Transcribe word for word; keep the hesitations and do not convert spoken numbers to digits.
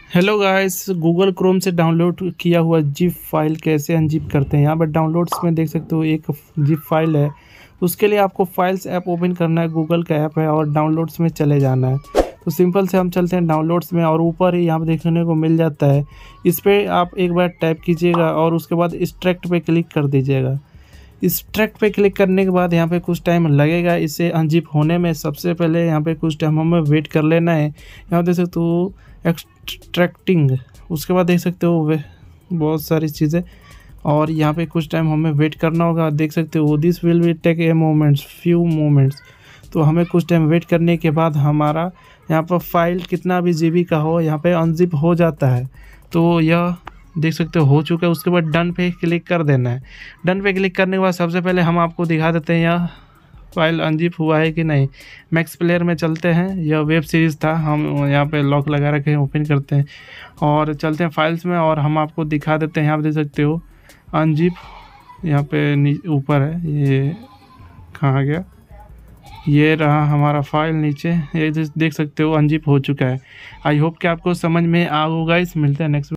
Hello guys, Google Chrome से download किया हुआ जिप फाइल कैसे अनजिप करते हैं। यहाँ पर डाउनलोड्स में देख सकते हो एक जिप फाइल है। उसके लिए आपको फाइल्स ऐप ओपन करना है, गूगल का ऐप है, और डाउनलोड्स में चले जाना है। तो सिंपल से हम चलते हैं डाउनलोड्स में, और ऊपर ही यहाँ पर देखने को मिल जाता है। इस पर आप एक बार टाइप कीजिएगा और उसके बाद एक्सट्रैक्ट पे क्लिक कर दीजिएगा। एक्सट्रैक्ट पे क्लिक करने के बाद यहाँ पे कुछ टाइम लगेगा इसे अनजिप होने में। सबसे पहले यहाँ पे कुछ टाइम हमें वेट कर लेना है। यहाँ देख सकते हो एक्सट्रैक्टिंग, उसके बाद देख सकते हो वे बहुत सारी चीज़ें, और यहाँ पे कुछ टाइम हमें वेट करना होगा। देख सकते हो this will be take a moments few moments. तो हमें कुछ टाइम वेट करने के बाद हमारा यहाँ पर फाइल कितना भी जीबी का हो यहाँ पे अनजिप हो जाता है। तो यह देख सकते हो हो चुका है। उसके बाद डन पे क्लिक कर देना है। डन पे क्लिक करने के बाद सबसे पहले हम आपको दिखा देते हैं यह फाइल अनजिप हुआ है कि नहीं। मैक्स प्लेयर में चलते हैं, यह वेब सीरीज़ था, हम यहाँ पे लॉक लगा रखे हैं, ओपन करते हैं और चलते हैं फाइल्स में, और हम आपको दिखा देते हैं। यहाँ पे देख सकते हो अनजिप यहाँ पे ऊपर है, ये कहाँ गया, ये रहा हमारा फाइल नीचे, ये देख सकते हो अनजिप हो चुका है। आई होप कि आपको समझ में आ होगा। इस मिलते हैं नेक्स्ट